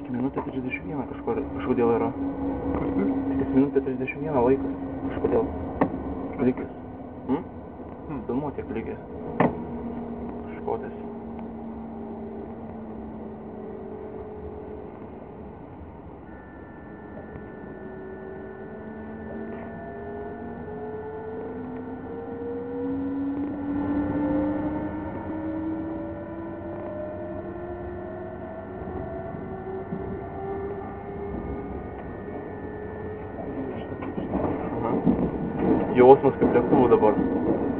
Tik minutė 31 kažkodėl yra. Tik minutė 31 laikas kažkodėl. Likęs. Įdomu tiek likęs. Kažkodės. Jausmas kaip lėktuvų dabar.